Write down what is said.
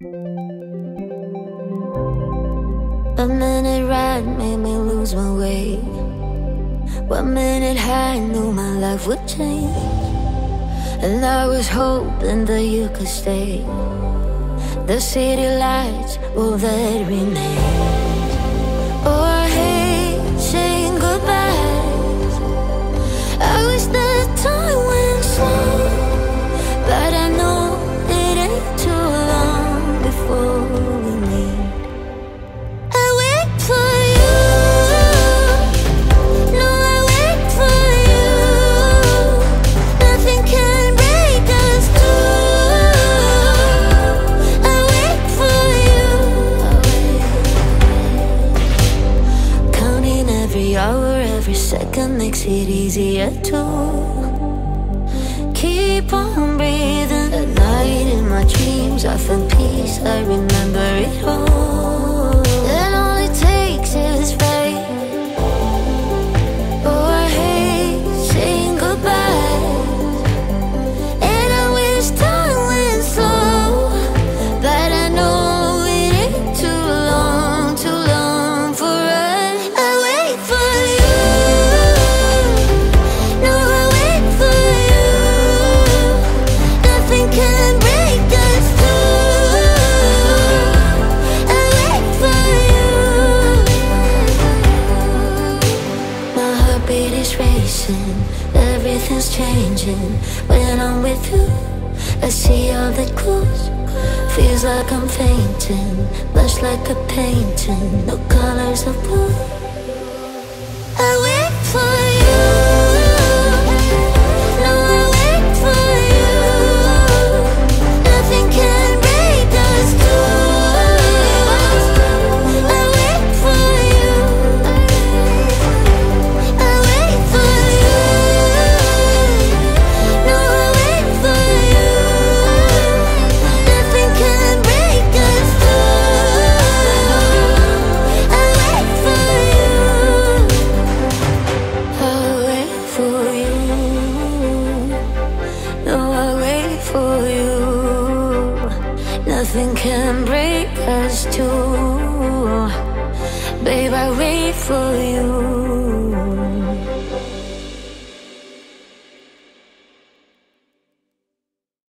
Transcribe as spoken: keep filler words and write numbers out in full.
A minute ride made me lose my way. One minute high, knew my life would change, and I was hoping that you could stay. The city lights, will that remain? Oh, I hate saying goodbyes. I wish that time went slow, but I know it ain't too long before we meet. I wait for you. No, I wait for you. Nothing can break us two. I wait for you. Counting every hour, every second makes it easier to keep on breathing. At night in my dreams I find peace, I remember it all. And all it takes is faith. Oh, I hate saying goodbye, and I wish time went slow, but I know it ain't too long, too long for us. I wait for you. No, I wait for you. Nothing can break us two. I wait for you. My heartbeat is racing, everything's changing. When I'm with you, I see all the clues. Feels like I'm fainting, much like a painting, no colors of blue. I wait for you. No, I wait for you. Nothing can break us two. I wait for you. I wait for you. No, I wait for you. Nothing can break us two. I wait for you. I'll wait for you. No, I'll wait for you. Nothing can break us two. Babe, I wait for you.